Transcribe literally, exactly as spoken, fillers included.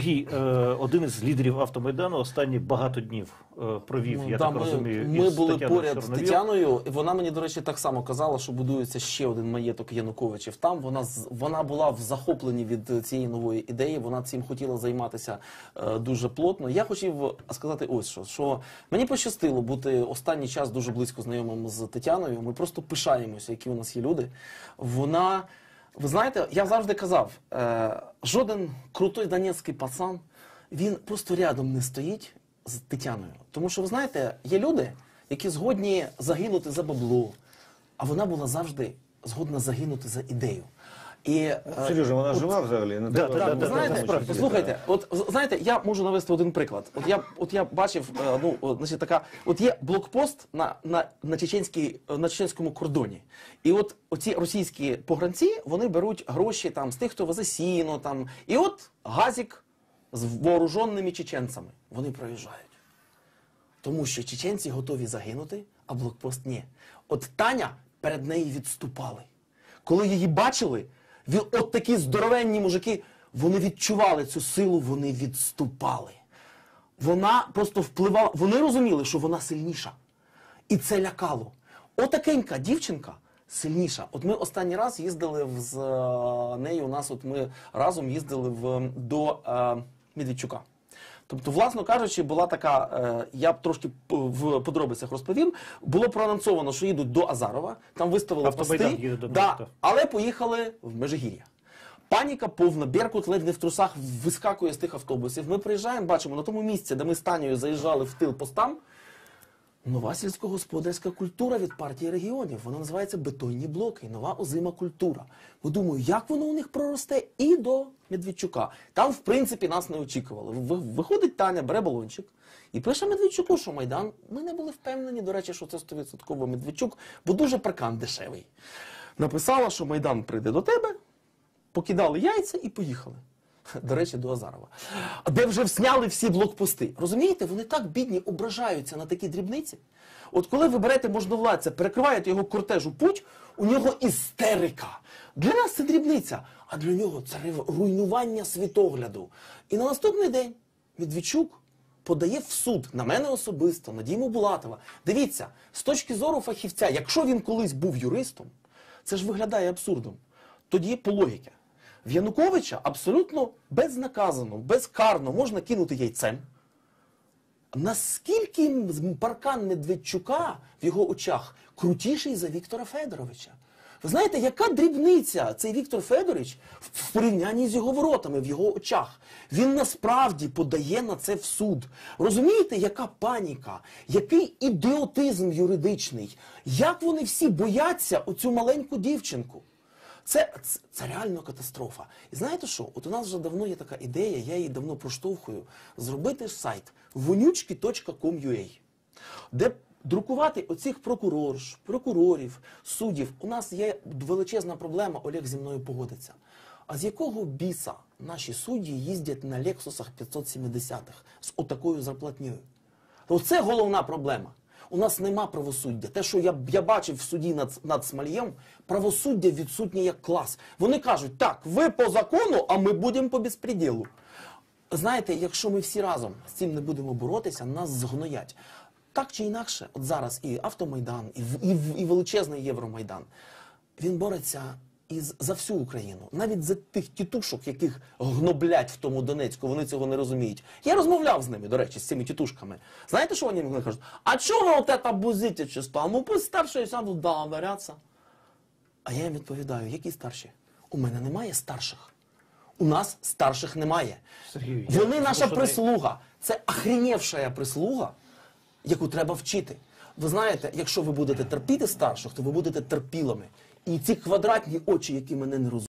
Сергій, один із лідерів Автомайдану, останні багато днів провів, ну, я да, так ми, розумію, Ми із були Тетяною поряд Чорновіл. з Тетяною, і вона мені, до речі, так само казала, що будується ще один маєток Януковичів. Там вона, вона була в захопленні від цієї нової ідеї, вона цим хотіла займатися е, дуже плотно. Я хотів сказати ось що, що мені пощастило бути останній час дуже близько знайомим з Тетяною. Ми просто пишаємося, які у нас є люди. Вона... Ви знаєте, я завжди казав, е, жоден крутой донецький пацан, він просто рядом не стоїть з Тетяною. Тому що, ви знаєте, є люди, які згодні загинути за бабло, а вона була завжди згодна загинути за ідею. І, Сережа, вона от, жива взагалі? Не да, треба, да, ви да, знаєте, да, да, послухайте, от знаєте, я можу навести один приклад. От я, от я бачив, ну, от, значить, така, от є блокпост на, на, на, чеченській, на чеченському кордоні. І от оці російські погранці, вони беруть гроші там з тих, хто везе сіно, там. І от газик з вооруженими чеченцями. Вони проїжджають. Тому що чеченці готові загинути, а блокпост ні. От Таня перед нею відступали. Коли її бачили, от такі здоровенні мужики, вони відчували цю силу, вони відступали. Вона просто впливала, вони розуміли, що вона сильніша. І це лякало. Отакенька дівчинка сильніша. От ми останній раз їздили з нею, у нас от ми разом їздили в, до е, Медведчука. Тобто, власно кажучи, була така, е, я б трошки в подробицях розповім, було проанонсовано, що їдуть до Азарова, там виставили пости, да, але поїхали в Межигір'я. Паніка повна, Беркут ледь не в трусах вискакує з тих автобусів. Ми приїжджаємо, бачимо, на тому місці, де ми з Танею заїжджали в тил постам, нова сільськогосподарська культура від партії регіонів. Вона називається бетонні блоки, нова озима культура. Бо думаю, як воно у них проросте і до Медведчука. Там, в принципі, нас не очікували. Виходить Таня, бере балончик і пише Медведчуку, що Майдан. Ми не були впевнені, до речі, що це сто відсотків Медведчук, бо дуже паркан дешевий. Написала, що Майдан прийде до тебе, покидали яйця і поїхали. До речі, до Азарова. Де вже всняли всі блокпости. Розумієте, вони так бідні ображаються на такі дрібниці. От коли ви берете можновладця, перекриваєте його кортежу путь, у нього істерика. Для нас це дрібниця, а для нього це руйнування світогляду. І на наступний день Медведчук подає в суд на мене особисто, на Діму Булатова. Дивіться, з точки зору фахівця, якщо він колись був юристом, це ж виглядає абсурдом. Тоді по логіці. В Януковича абсолютно безнаказано, безкарно можна кинути яйцем. Наскільки паркан Медведчука в його очах крутіший за Віктора Федоровича? Ви знаєте, яка дрібниця цей Віктор Федорович в порівнянні з його воротами, в його очах? Він насправді подає на це в суд. Розумієте, яка паніка, який ідіотизм юридичний, як вони всі бояться оцю маленьку дівчинку? Це, це, це реально катастрофа. І знаєте що? От у нас вже давно є така ідея, я її давно проштовхую, зробити сайт вонючки точка ком точка ю а, де друкувати оцих прокурорш, прокурорів, суддів. У нас є величезна проблема, Олег зі мною погодиться. А з якого біса наші судді їздять на Лексусах п'ятсот сімдесятих з отакою зарплатнею? Оце головна проблема. У нас нема правосуддя. Те, що я, я бачив в суді над, над Смолієм, правосуддя відсутнє як клас. Вони кажуть, так, ви по закону, а ми будемо по безпреділу. Знаєте, якщо ми всі разом з цим не будемо боротися, нас згноять. Так чи інакше, от зараз і Автомайдан, і, і, і величезний Євромайдан, він бореться із, за всю Україну. Навіть за тих тітушок, яких гноблять в тому Донецьку, вони цього не розуміють. Я розмовляв з ними, до речі, з цими тітушками. Знаєте, що вони мені кажуть? А чого от це бузитичество? Ну пусть старші сядуть договоряться. А я їм відповідаю, які старші? У мене немає старших. У нас старших немає. Сергій, вони наша прислуга. Це охренівша прислуга, яку треба вчити. Ви знаєте, якщо ви будете терпіти старших, то ви будете терпілими. І ці квадратні очі, які мене не розуміють,